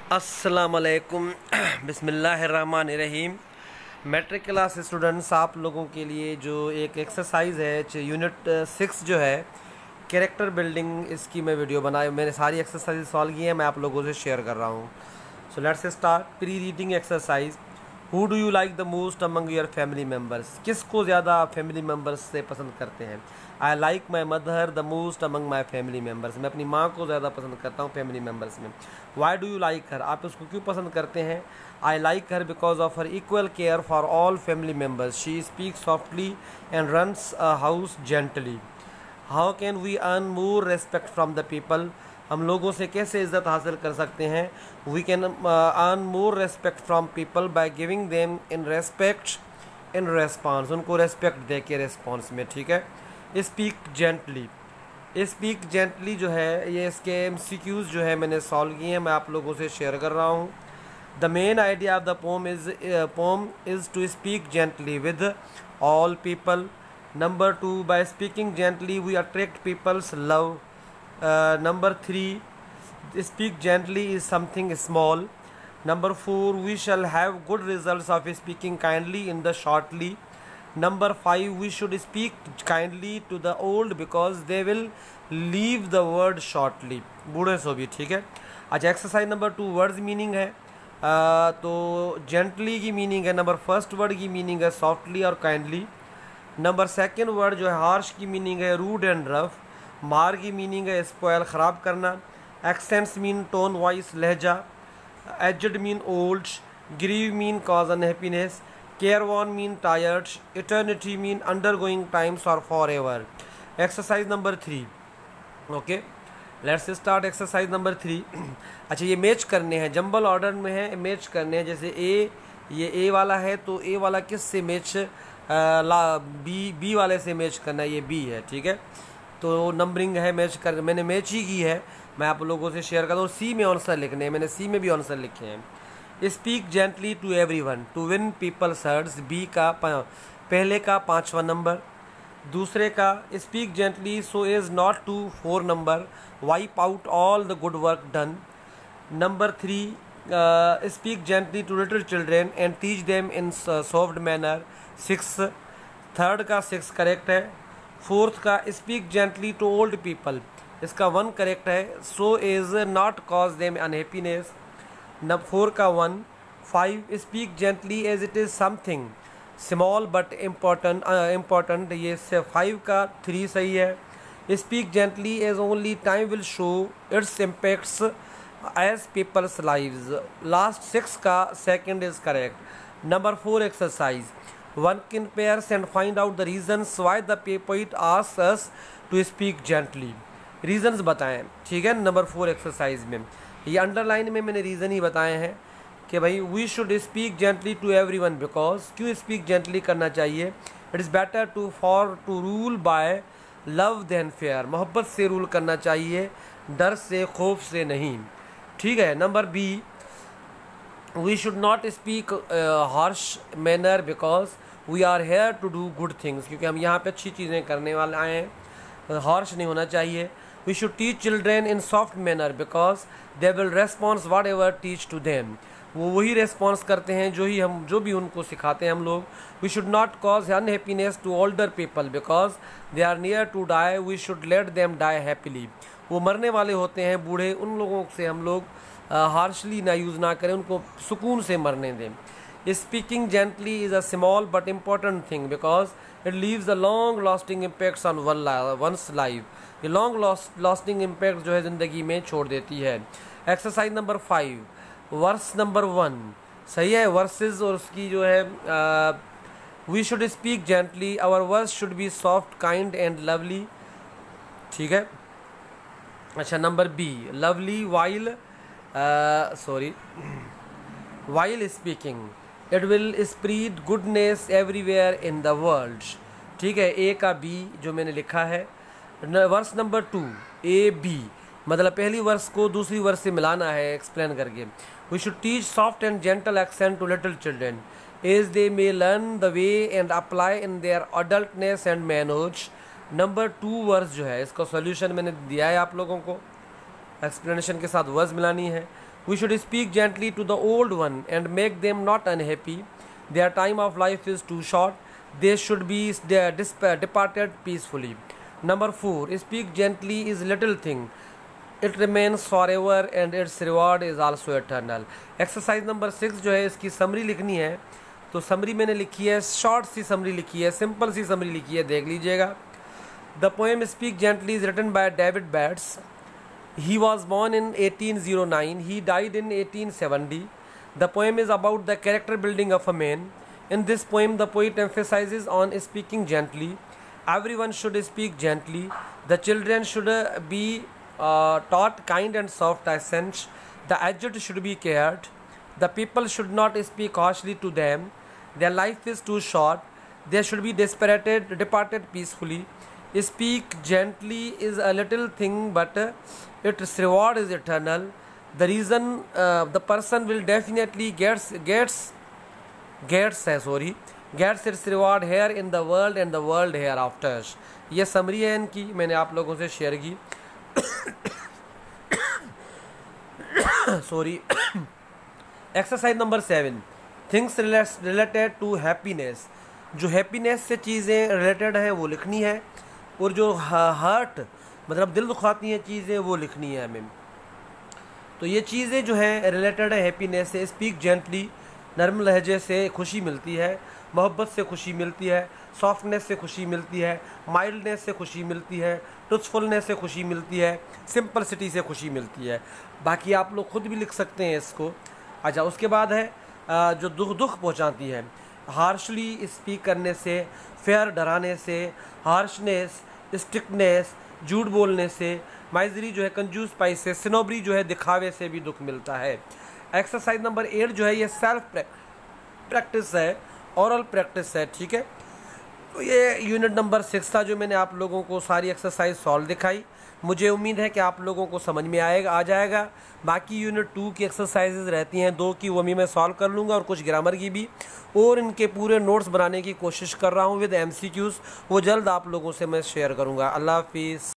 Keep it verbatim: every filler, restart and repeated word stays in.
अस्सलाम वालेकुम बिस्मिल्लाहिर्रहमानिर्रहीम। मैट्रिक क्लास स्टूडेंट्स, आप लोगों के लिए जो एक एक्सरसाइज है यूनिट सिक्स जो है कैरेक्टर बिल्डिंग, इसकी मैं वीडियो बनाई, मैंने सारी एक्सरसाइज सॉल्व की है, मैं आप लोगों से शेयर कर रहा हूँ। So let's start pre reading exercise. Who do you like the most among your family members? किसको ज़्यादा फैमिली मेम्बर्स से पसंद करते हैं? I like my mother the most among my family members. मैं अपनी माँ को ज़्यादा पसंद करता हूँ फैमिली मेम्बर्स में। Why do you like her? आप उसको क्यों पसंद करते हैं? I like her because of her equal care for all family members. She speak softly and runs a house gently. How can we earn more respect from the people? हम लोगों से कैसे इज़्ज़त हासिल कर सकते हैं? We can earn more respect from people by giving them in respect in response. उनको रेस्पेक्ट दे के रेस्पॉन्स में, ठीक है। स्पीक जेंटली, स्पीक जेंटली जो है ये इसके एमसीक्यूज़ जो है मैंने सॉल्व किए हैं, मैं आप लोगों से शेयर कर रहा हूँ। The main idea of the poem is poem is to speak gently with all people. Number two, by speaking gently we attract people's love. Number three, speak gently is something small. Number four, we shall have good results of speaking kindly in the shortly. Number five, we should speak kindly to the old because they will leave the word shortly। बूढ़े सो भी, ठीक है। अच्छा, exercise number two, words meaning है। आ, तो gently की meaning है, नंबर फर्स्ट वर्ड की मीनिंग है सॉफ्टली और काइंडली। नंबर सेकेंड वर्ड जो है हार्श की मीनिंग है रूड एंड रफ। मार की मीनिंग है स्पॉयल, ख़राब करना। एक्सेंट्स मीन टोन, वॉइस, लहजा। Aged mean old. Grieve mean cause unhappiness. Careworn mean tired. Eternity mean undergoing times or forever. Exercise number three. Okay, let's start exercise number three. अच्छा, ये match करने हैं, jumble order में है, match करने हैं। जैसे ए, ये ए वाला है तो ए वाला किस से मैच, ला बी बी वाले से मैच करना है, ये बी है, ठीक है। तो नंबरिंग है, मैच कर, मैंने मैच ही की है, मैं आप लोगों से शेयर करता हूँ। सी में आंसर लिखने हैं, मैंने सी में भी आंसर लिखे हैं। Speak gently to every one to win people's hearts, B का पहले का पाँचवा नंबर। दूसरे का speak gently so is not two four number, wipe out all the good work done. Number three, speak gently to little children and teach them in soft manner, six. Third का six correct है। Fourth का speak gently to old people, इसका one correct है, so is not cause them unhappiness. Number four का one. Five, speak gently as it is something small but important important, ये से five का three सही है। Speak gently as only time will show its impacts as people's lives, last six का second is correct. Number four exercise, one can pairs and find out the reasons why the poet asks us to speak gently. Reasons बताएं, ठीक है। Number four exercise में ये underline में मैंने reason ही बताए हैं कि भाई we should speak gently to every one because, क्यों स्पीक जेंटली करना चाहिए? It is better to for to rule by love than fear, मोहब्बत से रूल करना चाहिए, डर से, खौफ से नहीं, ठीक है। Number B, we should not speak harsh manner because we are here to do good things, क्योंकि हम यहाँ पे अच्छी चीज़ें करने वाले आए हैं, हार्श नहीं होना चाहिए। We should teach children in soft manner because they will respond whatever teach to them। वो वही रेस्पॉन्स करते हैं जो ही हम जो भी उनको सिखाते हैं हम लोग। We should not cause unhappiness to older people because they are near to die। We should let them die happily। वो मरने वाले होते हैं बूढ़े, उन लोगों से हम लोग हार्शली ना यूज़ ना करें, उनको सुकून से मरने दें। Speaking gently is a small but important thing because it leaves a long lasting impacts on one's life। ये लॉन्ग लास्टिंग इम्पैक्ट जो है ज़िंदगी में छोड़ देती है। Exercise number five, verse number one सही है, वर्सेस और उसकी जो है we should speak gently, our verse should be soft kind and lovely, ठीक है। अच्छा, नंबर बी, lovely while sorry while speaking, it will spread goodness everywhere in the world, ठीक है। ए का बी जो मैंने लिखा है। Verse number two, A B, मतलब पहली वर्स को दूसरी वर्स से मिलाना है एक्सप्लेन करके। We should teach soft and gentle accent to little children as they may learn the way and apply in their adultness and manners. Number two verse जो है इसका सॉल्यूशन मैंने दिया है आप लोगों को, एक्सप्लेनेशन के साथ वर्स मिलानी है। We should speak gently to the old one and make them not unhappy. Their time of life is too short. They should be departed peacefully. Number four, speak gently is little thing. It remains forever and its reward is also eternal. Exercise number six जो है इसकी summary लिखनी है, तो summary मैंने लिखी है, short सी summary लिखी है, सिंपल सी समरी लिखी है, देख लीजिएगा. The poem Speak Gently is written by David Bates. He was born in eighteen oh nine. He died in eighteen seventy. The poem is about the character building of a man. In this poem, the poet emphasizes on speaking gently. Everyone should speak gently. The children should uh, be uh, taught kind and soft accents. The aged should be cared. The people should not speak harshly to them. Their life is too short. They should be dispirited, departed peacefully. Speak gently is a little thing, but uh, its reward is eternal. The reason uh, the person will definitely gets gets gets है sorry gets its reward here in the world and the world hereafter. ये summary है इनकी, मैंने आप लोगों से share की. Sorry. Exercise number seven, things related to happiness. जो हैप्पीनेस से चीज़ें रिलेटेड हैं वो लिखनी है, और जो हर्ट मतलब दिल दुखाती हैं चीज़ें वो लिखनी है हमें. तो ये चीज़ें जो हैं रिलेटेड है हैप्पीनेस से. स्पीक जेंटली, नरम लहजे से खुशी मिलती है, मोहब्बत से खुशी मिलती है, सॉफ्टनेस से खुशी मिलती है, माइल्डनेस से खुशी मिलती है, ट्रुथफुलनेस से खुशी मिलती है, सिंपलिसिटी से खुशी मिलती है. बाकी आप लोग खुद भी लिख सकते हैं इसको. अच्छा, उसके बाद है जो दुख दुख पहुंचाती है. हार्शली स्पीक करने से, फेयर डराने से, हार्शनेस, स्ट्रिक्टनेस, झूठ बोलने से, माइजरी जो है कंजूस पाई से, सिनोबरी जो है दिखावे से भी दुख मिलता है. एक्सरसाइज नंबर एट जो है ये सेल्फ प्रैक्टिस है, ओरल प्रैक्टिस है. ठीक है, तो ये यूनिट नंबर सिक्स था जो मैंने आप लोगों को सारी एक्सरसाइज सॉल्व दिखाई. मुझे उम्मीद है कि आप लोगों को समझ में आएगा आ जाएगा. बाकी यूनिट टू की एक्सरसाइजेज रहती हैं दो की, वो भी मैं सॉल्व कर लूँगा, और कुछ ग्रामर की भी, और इनके पूरे नोट्स बनाने की कोशिश कर रहा हूँ विद एमसीक्यूज़. वो जल्द आप लोगों से मैं शेयर करूँगा. अल्लाह हाफिज़.